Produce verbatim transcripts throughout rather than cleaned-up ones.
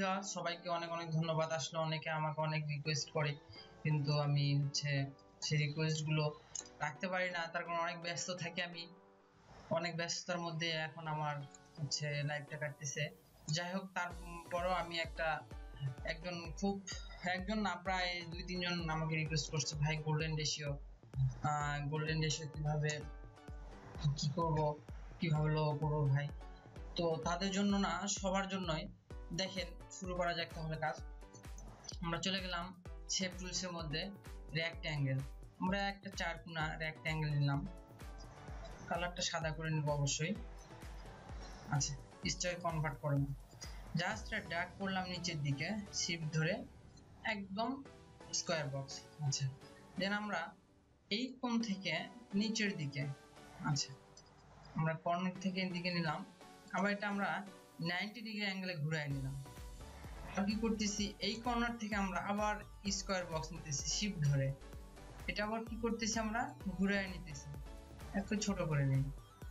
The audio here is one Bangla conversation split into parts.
ভিউয়ার্স, সবাইকে অনেক অনেক ধন্যবাদ। আসলে অনেকে আমাকে অনেক রিকোয়েস্ট করে, কিন্তু আমি হচ্ছে সেই রিকোয়েস্টগুলো রাখতে পারি না, তার কারণ অনেক ব্যস্ত থাকি আমি। অনেক ব্যস্ততার মধ্যে এখন আমার হচ্ছে লাইফটা কাটতেছে। যাই হোক, তারপরও আমি একটা একজন খুব একজন না প্রায় দুই তিনজন আমাকে রিকোয়েস্ট করছে, ভাই গোল্ডেন রেশিও গোল্ডেন রেশিও কিভাবে কি করব, কিভাবে লো করবো ভাই। তো তাদের জন্য না, সবার জন্যই। দেখেন, শুরু করা যাক তাহলে কাজ। আমরা চলে গেলাম শেপ টুলসের মধ্যে, রেক্ট্যাঙ্গেল। আমরা একটা চার কোণা রেক্ট্যাঙ্গেল নিলাম, কালারটা সাদা করে নেব অবশ্যই। আচ্ছা, স্টাইল কনভার্ট করে না, জাস্ট ড্র্যাগ করলাম নিচের দিকে, শিফট ধরে একদম স্কোয়ার বক্স। আচ্ছা, দেন আমরা এই কোণ থেকে নিচের দিকে, আচ্ছা আমরা কর্নার থেকে এদিকে নিলাম, আবার এটা আমরা নাইনটি ডিগ্রি অ্যাঙ্গেলে ঘুরাই নিলাম। আর কি করতেছি, এই কর্নার থেকে আমরা আবার স্কোয়ার বক্স নিতেছি শিফট ধরে, এটা আবার কি করতেছি, আমরা ঘুরাই নিতেছি, একটু ছোট করে নিই।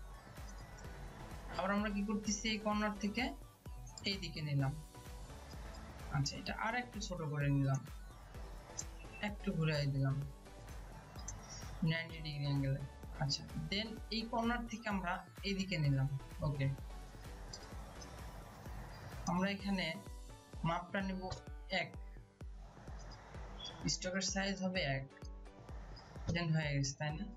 আবার আমরা কি করতেছি, এই কর্নার থেকে এই দিকে নিলাম, আচ্ছা এটা আর একটু ছোট করে নিলাম, একটু ঘুরাই দিলাম নাইনটি ডিগ্রি অ্যাঙ্গেলে। আচ্ছা, দেন এই কর্নার থেকে আমরা এইদিকে নিলাম। ওকে, আমরা এখানে মাপটা নেব এক, স্টকের সাইজ হবে এক, দেন হয়ে গেছে, তাই না?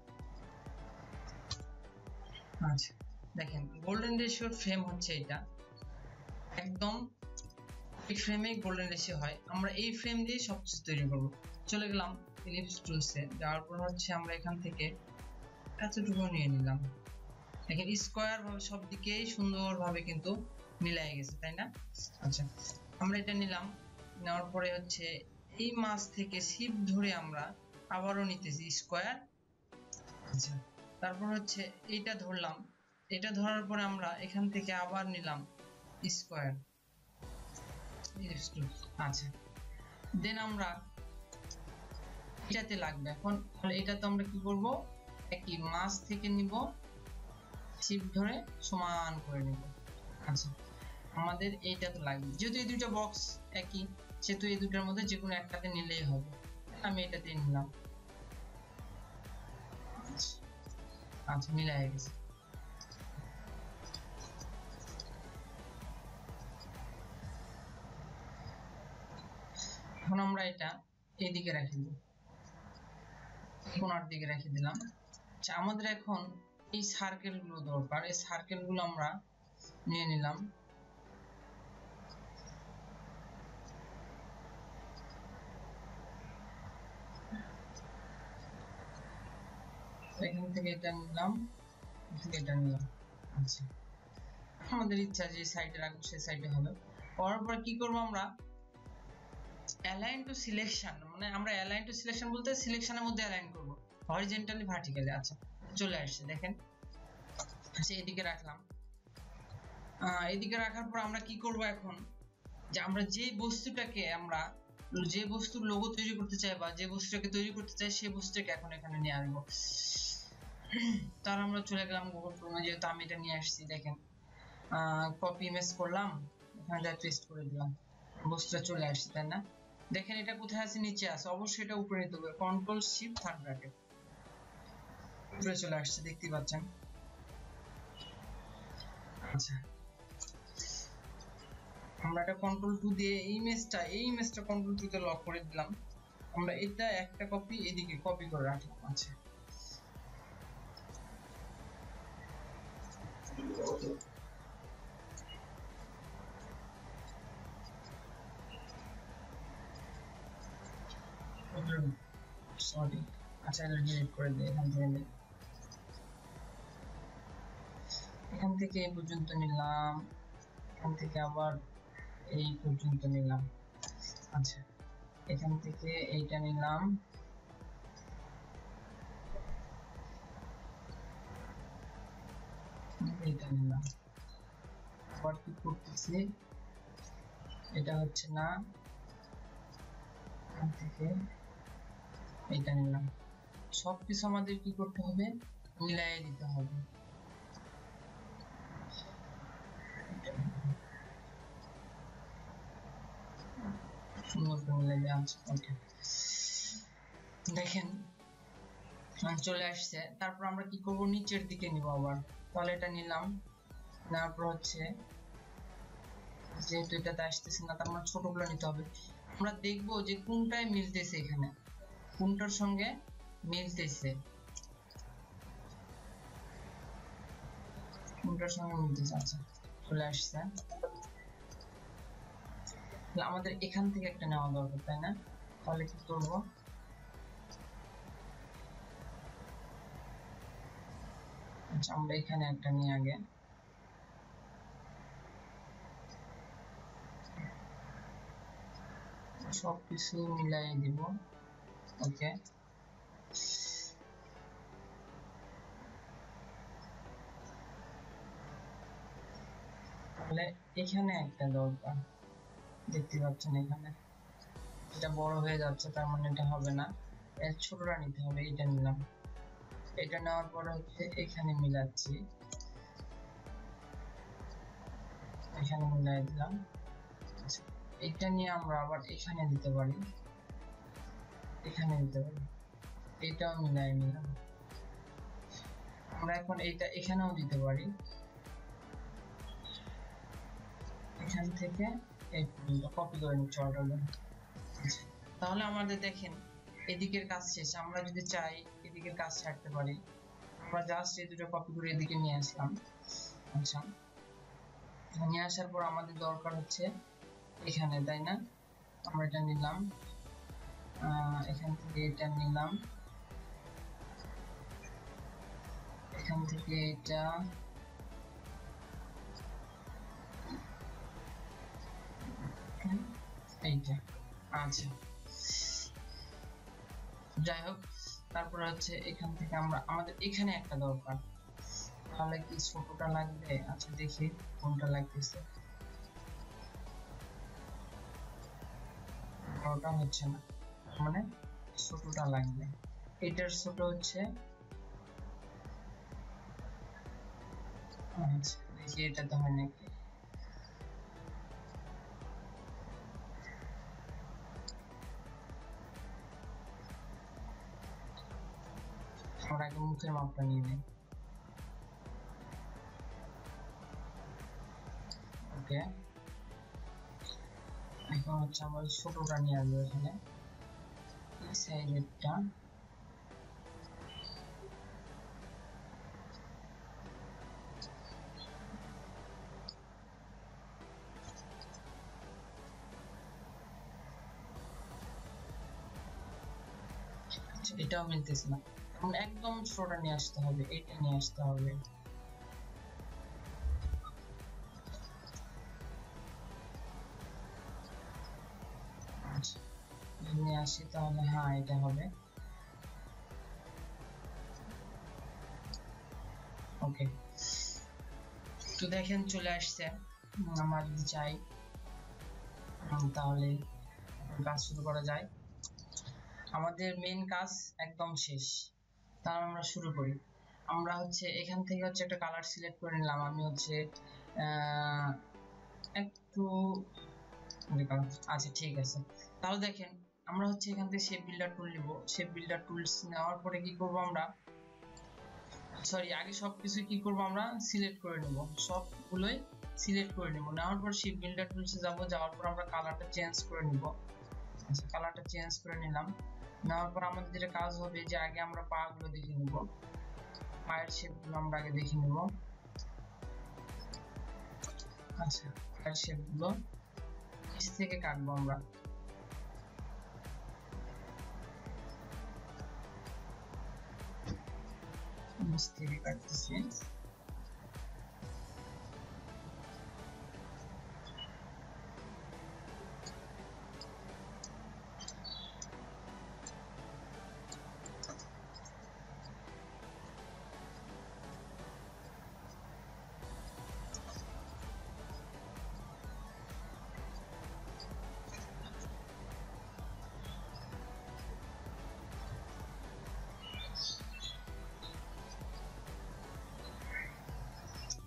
আচ্ছা দেখেন, গোল্ডেন রেশিওর ফ্রেম হচ্ছে এটা, একদম এই ফ্রেমে গোল্ডেন রেশিও হয়। আমরা এই ফ্রেম দিয়ে সবকিছু তৈরি করব। চলে গেলাম ইলিপস টুলসে, যাওয়ার পর হচ্ছে আমরা এখান থেকে এতটুকু নিয়ে নিলাম। দেখেন স্কোয়ার ভাবে সব দিকেই সুন্দরভাবে কিন্তু মিলাই গেছে, তাই না? আচ্ছা, আমরা এটা নিলাম, নেওয়ার পরে হচ্ছে এই মাছ থেকে শিফট ধরে আমরা আবারও নিতেছি স্কোয়ার। আচ্ছা, তারপর হচ্ছে এইটা ধরলাম, এটা ধরার পরে আমরা এখান থেকে আবার নিলাম স্কোয়ার। আচ্ছা, দেন আমরা এটাতে লাগবে এখন, তাহলে এটা তো আমরা কি করব, একই মাছ থেকে নিব, শিফট ধরে সমান করে নিব। আচ্ছা, আমাদের এইটা তো লাগবে, যেহেতু এই দুইটা বক্স একই, সেহেতু এই দুটার মধ্যে যে কোনো একটাতে নিলেই হবে। আমি এটাতে নিলাম। আচ্ছা, মিলাই গেছে। এখন আমরা এটা এইদিকে রেখে দিব, কোনার দিকে রেখে দিলাম। আচ্ছা, আমাদের এখন এই সার্কেল গুলো দরকার, এই সার্কেল গুলো আমরা নিয়ে নিলাম। এখান থেকে এটা নিলাম, এটা নিলাম। আচ্ছা, আমাদের ইচ্ছা যে সাইডে রাখবো সেই সাইডে হবে। করার পর কি করব, আমরা অ্যালাইন টু সিলেকশন, মানে আমরা অ্যালাইন টু সিলেকশন বলতে সিলেকশনের মধ্যে অ্যালাইন করব, হরিজন্টালি ভার্টিক্যালি। আচ্ছা, চলে আসছে দেখেন। আচ্ছা, এদিকে রাখলাম। এদিকে রাখার পর আমরা কি করব এখন, যে আমরা যে বস্তুটাকে আমরা যে বস্তুর লোগো তৈরি করতে চাই বা যে বস্তুটাকে তৈরি করতে চাই সেই বস্তুটাকে এখন এখানে নিয়ে আসবো। তার আমরা চলে গেলাম গুগল ক্রোমে, যেহেতু আমি এটা নিয়ে আসছি। দেখেন, কপি ইমেজ করলাম, এখানে যা পেস্ট করে দিলাম, বস্তুটা চলে আসছে, তাই না? দেখেন এটা কোথায় আছে, নিচে আছে, অবশ্যই এটা উপরে নিতে হবে, কন্ট্রোল শিফট থার্ড ব্র্যাকেট, উপরে চলে আসছে, দেখতে পাচ্ছেন। আচ্ছা, আমরা এটা কন্ট্রোল টু দিয়ে এই ইমেজটা এই ইমেজটা কন্ট্রোল টু তে লক করে দিলাম। আমরা এটা একটা কপি এদিকে কপি করে রাখলাম। আচ্ছা, সরি, আচ্ছা এটা ডিলিট করে দিই। এখান থেকে এখান থেকে এই পর্যন্ত নিলাম, এখান থেকে আবার এই পর্যন্ত নিলাম। আচ্ছা, এখান থেকে এইটা নিলাম, এইটা নিলাম। আবার কি করতেছি, এটা হচ্ছে না, এখান থেকে এইটা নিলাম। সবকিছু আমাদের কি করতে হবে, মিলাই দিতে হবে। সুন্দর করে মিলাই দেওয়া আছে। ওকে, দেখেন চলে আসছে। তারপর আমরা কি করব, নিচের দিকে নিব আবার। তাহলে এটা নিলাম, নেওয়ার পর হচ্ছে যেহেতু এটাতে আসতেছে না, তার মানে ছোটগুলো নিতে হবে। আমরা দেখবো যে কোনটায় মিলতেছে, এখানে কোনটার সঙ্গে মিলতেছে, কোনটার সঙ্গে মিলতেছে। আচ্ছা, চলে আসছে। আমাদের এখান থেকে একটা নেওয়া দরকার, তাই না? তাহলে কি করব, আচ্ছা আমরা এখানে একটা নিয়ে আগে সবকিছু মিলাই দিব। ওকে, তাহলে এখানে একটা দরকার, দেখতে পাচ্ছেন এখানে এটা বড় হয়ে যাচ্ছে, তার মানে এটা হবে না, এর ছোটটা নিতে হবে। এটা নিলাম, এটা নেওয়ার পরে হচ্ছে এখানে মিলাচ্ছি, এখানে মিলাই দিলাম। এটা নিয়ে আমরা আবার এখানে দিতে পারি, এখানে দিতে পারি, এটাও মিলাই নিলাম। আমরা এখন এইটা এখানেও দিতে পারি, এখান থেকে এই পর্যন্ত কপি করে নিচ্ছি অলরেডি। তাহলে আমাদের দেখেন এদিকের কাজ শেষ। আমরা যদি চাই এদিকের কাজ ছাড়তে পারি, আমরা জাস্ট এই দুটো কপি করে এদিকে নিয়ে আসলাম। আচ্ছা, নিয়ে আসার পর আমাদের দরকার হচ্ছে এখানে, তাই না? আমরা এটা নিলাম, এখান থেকে এটা নিলাম, এখান থেকে এটা, এইটা। আচ্ছা, যাই হোক, তারপরে হচ্ছে এখান থেকে আমরা আমাদের এখানে একটা দরকার, তাহলে কি ছোটটা লাগবে? আচ্ছা দেখি কোনটা লাগতেছে, বড়টা হচ্ছে না, মানে ছোটটা লাগবে। এটার ছোট হচ্ছে, আচ্ছা দেখি এটাতে হয় নাকি। আমরা আগে মুখের মাপটা নিয়ে নিই। ওকে, এখন হচ্ছে আমরা ছোটটা নিয়ে আসবো এখানে, এই সাইজেরটা। এটাও মিলতেছে না, এখন একদম ছোটটা নিয়ে আসতে হবে, এইটা নিয়ে আসতে হবে। আচ্ছা নিয়ে আসি, তাহলে হ্যাঁ এটা হবে। ওকে, তো দেখেন চলে আসছে। আমরা যদি চাই তাহলে কাজ শুরু করা যায়। আমাদের মেইন কাজ একদম শেষ, তাহলে আমরা শুরু করি। আমরা হচ্ছে এখান থেকে হচ্ছে একটা কালার সিলেক্ট করে নিলাম। আমি হচ্ছে আহ একটু, আচ্ছা ঠিক আছে। তাহলে দেখেন আমরা হচ্ছে এখান থেকে শেপ বিল্ডার টুল নিব। শেপ বিল্ডার টুলস নেওয়ার পরে কি করব আমরা, সরি আগে সবকিছু কি করব আমরা সিলেক্ট করে নেব, সবগুলোই সিলেক্ট করে নেব। নেওয়ার পর শেপ বিল্ডার টুলসে যাব, যাওয়ার পর আমরা কালারটা চেঞ্জ করে নিব। আচ্ছা কালারটা চেঞ্জ করে নিলাম। নেওয়ার পর আমাদের যেটা কাজ হবে যে আগে আমরা পা গুলো দেখে নিব, পায়ের শেপগুলো আমরা আগে দেখে নিব। আচ্ছা পায়ের শেপগুলো নিচ থেকে কাটবো আমরা, নিচ থেকে কাটতেছি।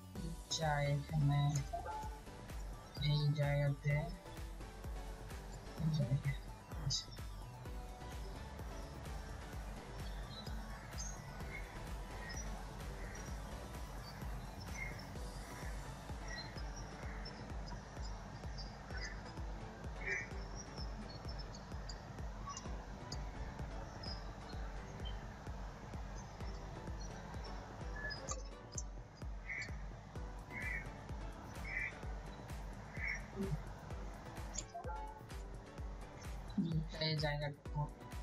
চাই এখানে এই জায়গাতে এই জায়গাটুকু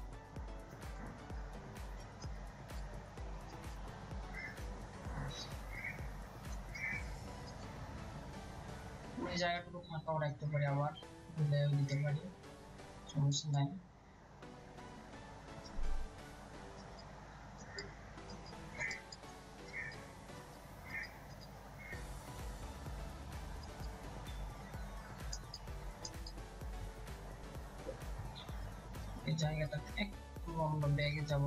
ওই জায়গাটুকু ফাঁকাও রাখতে পারি, আবার দিলেও দিতে পারি, সমস্যা নাই। এই জায়গাটাতে একটু আমরা ব্যাগে যাব,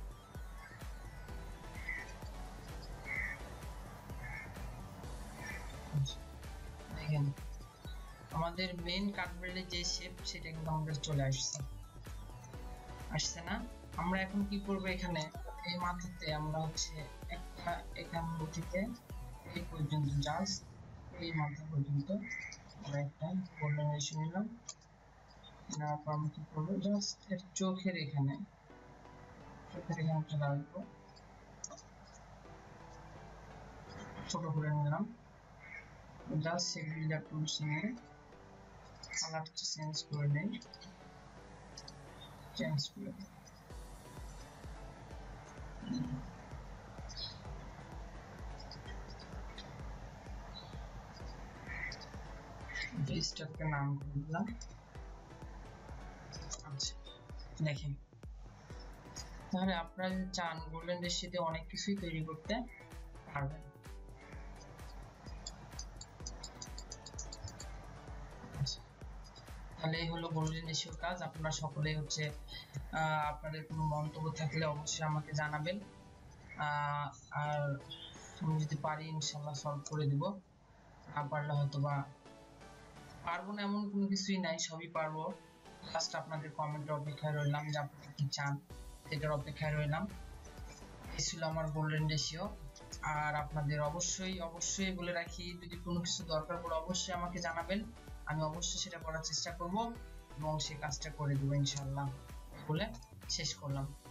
দেখেন আমাদের মেইন কাটবেলের যে শেপ সেটা কিন্তু আমাদের চলে আসছে আসছে না। আমরা এখন কি করব, এখানে এই মাথাতে আমরা হচ্ছে একটা এখান থেকে এই পর্যন্ত জাস্ট এই মাথা পর্যন্ত আমরা একটা গোল্ডেন রেশো নিলাম। নেওয়ার পর আমরা কি করবো, জাস্ট এর চোখের এখানে চোখের এখানে একটা রাখবো, ছোট করে নিলাম। জাস্ট সেগুলো টুলস নিয়ে কালারটা চেঞ্জ করে নেই, চেঞ্জ করে দিই। স্টেপকে নাম করে দিলাম। আচ্ছা দেখেন, তাহলে আপনারা যদি চান গোল্ডেন রেশিওতে অনেক কিছুই তৈরি করতে পারবেন। তাহলে এই হলো গোল্ডেন রেশিওর কাজ। আপনারা সকলেই হচ্ছে আপনাদের কোনো মন্তব্য থাকলে অবশ্যই আমাকে জানাবেন, আর আমি যদি পারি ইনশাল্লাহ সলভ করে দিব, না পারলে হয়তো বা পারবো না এমন কোনো কিছুই নাই, সবই পারবো। জাস্ট আপনাদের কমেন্টের অপেক্ষায় রইলাম যে আপনারা কি চান, সেটার অপেক্ষায় রইলাম। এই ছিল আমার গোল্ডেন রেশিও। আর আপনাদের অবশ্যই অবশ্যই বলে রাখি, যদি কোনো কিছু দরকার পড়ে অবশ্যই আমাকে জানাবেন, আমি অবশ্যই সেটা করার চেষ্টা করব এবং সেই কাজটা করে দেবো ইনশাল্লাহ। বলে শেষ করলাম।